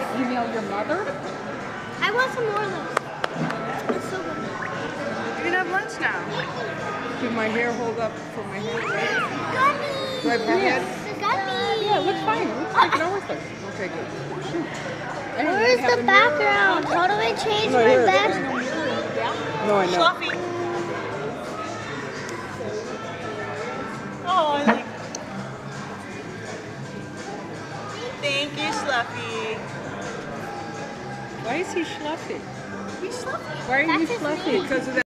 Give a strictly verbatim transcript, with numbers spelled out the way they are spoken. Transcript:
email your mother? I want some more of those. It's so good. You can have lunch now. Do my hair hold up for my head? Gummy! Do I have your head? Gummy! Yeah, it looks fine. It looks like no worth it. Okay, good. Shoot. Hey, you Where's have the a background? How do I change No, my here. background? No, I know. Shluffy. Oh, I like. Thank you, Shluffy. Why is he Shluffy? He's Shluffy. Why are you That's his Shluffy? name. Because of that.